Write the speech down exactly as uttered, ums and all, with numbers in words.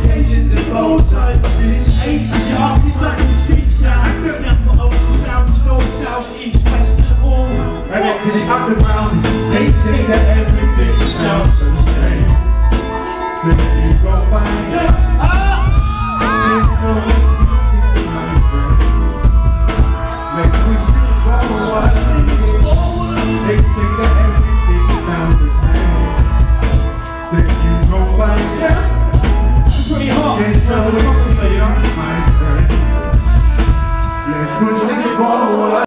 occasions and photos. It's eight yards, it's like the street sound. Number of sounds, north, south, east, west, and all. And it can up and round, they say that everything sounds the same. Then you go back.